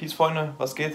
Peace, Freunde, was geht?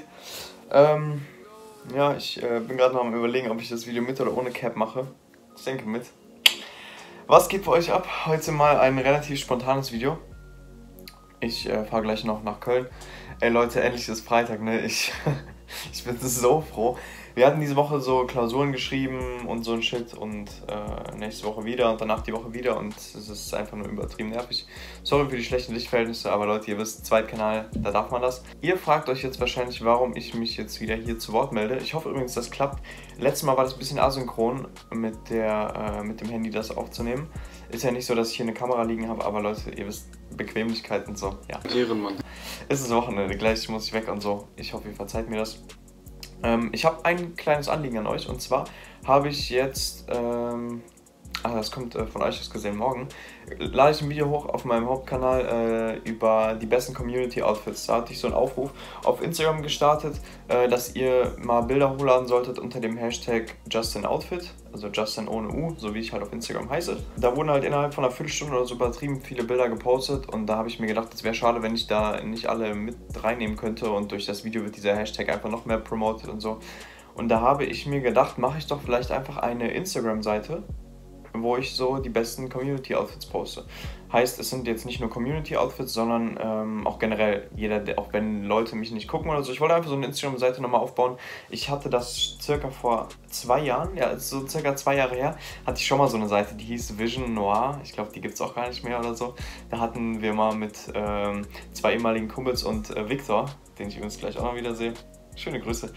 Ja, ich bin gerade noch am Überlegen, ob ich das Video mit oder ohne Cap mache. Ich denke mit. Was geht bei euch ab? Heute mal ein relativ spontanes Video. Ich fahre gleich noch nach Köln. Ey Leute, endlich ist Freitag, ne? Ich bin so froh. Wir hatten diese Woche so Klausuren geschrieben und so ein Shit und nächste Woche wieder und danach die Woche wieder und es ist einfach nur übertrieben nervig. Sorry für die schlechten Lichtverhältnisse, aber Leute, ihr wisst, Zweitkanal, da darf man das. Ihr fragt euch jetzt wahrscheinlich, warum ich mich jetzt wieder hier zu Wort melde. Ich hoffe übrigens, das klappt. Letztes Mal war das ein bisschen asynchron mit dem Handy das aufzunehmen. Ist ja nicht so, dass ich hier eine Kamera liegen habe, aber Leute, ihr wisst, Bequemlichkeit und so, ja. Ehrenmann. Es ist Wochenende, gleich muss ich weg und so. Ich hoffe, ihr verzeiht mir das. Ich habe ein kleines Anliegen an euch und zwar habe ich jetzt, das kommt von euch aus gesehen morgen, lade ich ein Video hoch auf meinem Hauptkanal über die besten Community Outfits. Da hatte ich so einen Aufruf auf Instagram gestartet, dass ihr mal Bilder hochladen solltet unter dem Hashtag JustinOutfit, also Justin ohne U, so wie ich halt auf Instagram heiße. Da wurden halt innerhalb von einer Viertelstunde oder so übertrieben viele Bilder gepostet und da habe ich mir gedacht, es wäre schade, wenn ich da nicht alle mit reinnehmen könnte und durch das Video wird dieser Hashtag einfach noch mehr promoted und so. Und da habe ich mir gedacht, mache ich doch vielleicht einfach eine Instagram-Seite, wo ich so die besten Community-Outfits poste. Heißt, es sind jetzt nicht nur Community-Outfits, sondern auch generell jeder, auch wenn Leute mich nicht gucken oder so. Ich wollte einfach so eine Instagram-Seite nochmal aufbauen. Ich hatte das circa vor 2 Jahren, ja, so circa 2 Jahre her, hatte ich schon mal so eine Seite, die hieß Vision Noir. Ich glaube, die gibt es auch gar nicht mehr oder so. Da hatten wir mal mit 2 ehemaligen Kumpels und Victor, den ich übrigens gleich auch noch wieder sehe. Schöne Grüße.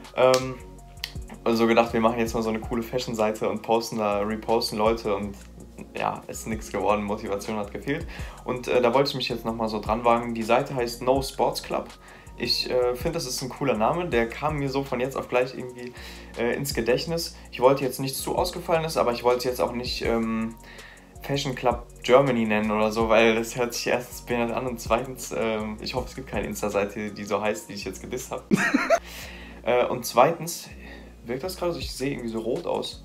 Also gedacht, wir machen jetzt mal so eine coole Fashion-Seite und reposten Leute und ja, ist nichts geworden, Motivation hat gefehlt. Und da wollte ich mich jetzt nochmal so dran wagen. Die Seite heißt No Sports Club. Ich finde, das ist ein cooler Name, der kam mir so von jetzt auf gleich irgendwie ins Gedächtnis. Ich wollte jetzt nichts zu Ausgefallenes, aber ich wollte es jetzt auch nicht Fashion Club Germany nennen oder so, weil das hört sich erstens behindert an und zweitens, ich hoffe, es gibt keine Insta-Seite, die so heißt, die ich jetzt gedisst habe. Und zweitens, wirkt das gerade so? Ich sehe irgendwie so rot aus.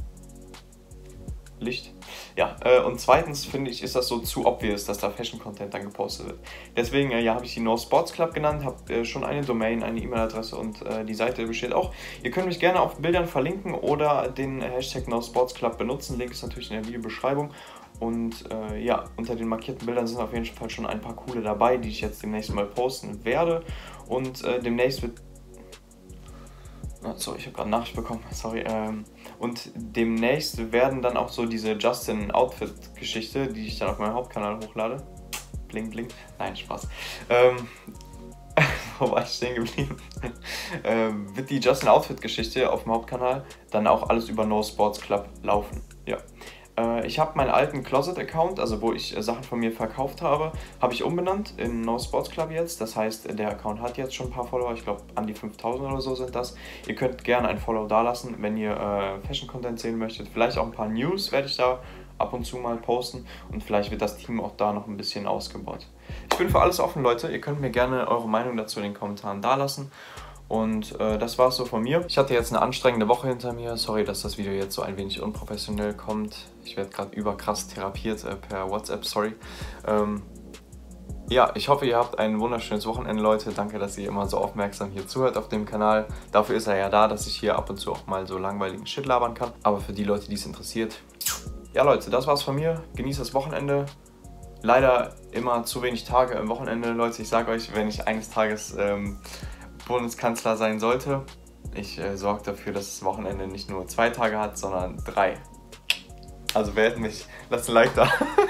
Licht. Ja, und zweitens finde ich, ist das so zu obvious, dass da Fashion-Content dann gepostet wird. Deswegen, ja, habe ich die No Sports Club genannt, habe schon eine Domain, eine E-Mail-Adresse und die Seite besteht auch. Ihr könnt mich gerne auf Bildern verlinken oder den Hashtag No Sports Club benutzen. Link ist natürlich in der Videobeschreibung. Und ja, unter den markierten Bildern sind auf jeden Fall schon ein paar coole dabei, die ich jetzt demnächst mal posten werde. Und demnächst wird... Sorry, ich habe gerade Nachricht bekommen, sorry. Und demnächst werden dann auch so diese Justin-Outfit-Geschichte, die ich dann auf meinem Hauptkanal hochlade. Bling, bling. Nein, Spaß. Wo war ich stehen geblieben? Wird die Justin-Outfit-Geschichte auf dem Hauptkanal dann auch alles über No Sports Club laufen. Ja. Ich habe meinen alten Closet-Account, also wo ich Sachen von mir verkauft habe, habe ich umbenannt in No Sports Club jetzt. Das heißt, der Account hat jetzt schon ein paar Follower, ich glaube an die 5000 oder so sind das. Ihr könnt gerne ein Follow dalassen, wenn ihr Fashion-Content sehen möchtet. Vielleicht auch ein paar News werde ich da ab und zu mal posten und vielleicht wird das Team auch da noch ein bisschen ausgebaut. Ich bin für alles offen, Leute. Ihr könnt mir gerne eure Meinung dazu in den Kommentaren dalassen. Und das war's so von mir. Ich hatte jetzt eine anstrengende Woche hinter mir. Sorry, dass das Video jetzt so ein wenig unprofessionell kommt. Ich werde gerade überkrass therapiert per WhatsApp, sorry. Ja, ich hoffe, ihr habt ein wunderschönes Wochenende, Leute. Danke, dass ihr immer so aufmerksam hier zuhört auf dem Kanal. Dafür ist er ja da, dass ich hier ab und zu auch mal so langweiligen Shit labern kann. Aber für die Leute, die es interessiert. Ja, Leute, das war's von mir. Genießt das Wochenende. Leider immer zu wenig Tage im Wochenende, Leute. Ich sage euch, wenn ich eines Tages Bundeskanzler sein sollte. Ich sorge dafür, dass das Wochenende nicht nur 2 Tage hat, sondern 3. Also wählt mich. Lasst ein Like da.